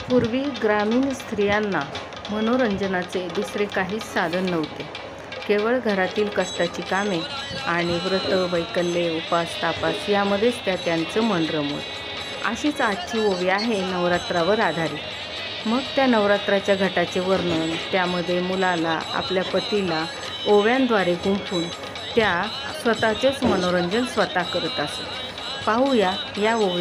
पूर्वी ग्रामीण स्त्रियांना मनोरंजनाचे दुसरे काहीच साधन नव्हते. केवळ घरातील कष्टाची कामे आणि व्रत, वैकल्ये, उपास, तापास यामध्येच त्यांचं मन रमवत. अशीच आजची ओवी आहे नवरात्रावर आधारित. मग त्या नवरात्राच्या घटाचे वर्णन, त्यामध्ये मुलाला आपल्या पतीला ओव्यांद्वारे गुंफून त्या स्वतःचेच मनोरंजन स्वतः करत असत. पाहूया या ओवी.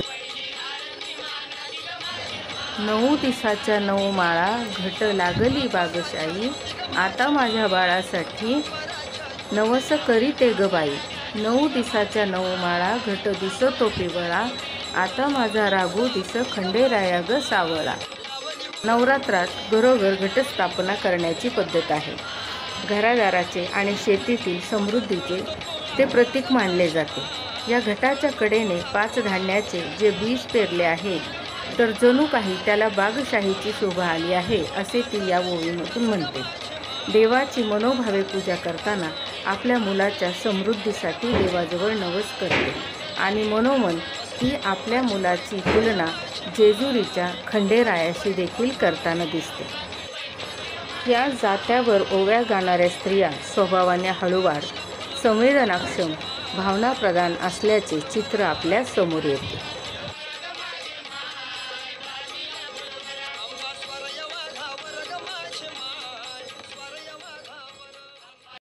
9 दिसाच्या 9 माळा घट लागली बागशाई, आता माझ्या बाळासाठी नवस करीते ग बाई. 9 दिसाच्या 9 माळा घट दिसतो पिवळा, आता माझा राघू दिस खंडेराया ग सावळा. नवरात्रात घरोघर घटस्थापना करण्याची पद्धत आहे. घरादाराचे आणि शेतीतील समृद्धीचे ते प्रतीक मानले जाते. या घटाच्या कडेने 5 धान्याचे जे बीज पेरले आहे, तर जणू काही त्याला बागशाहीची शोभा आली आहे असे ती या ओवीमधून म्हणते. देवाची मनोभावे पूजा करताना आपल्या मुलाच्या समृद्धीसाठी देवाजवळ नवस करते आणि मनोमन ती आपल्या मुलाची तुलना जेजुरीच्या खंडेरायाशी देखील करताना दिसते. या जात्यावर ओव्या गाणाऱ्या स्त्रिया स्वभावाने हळूवार, संवेदनाक्षम, भावनाप्रधान असल्याचे चित्र आपल्या समोर येते.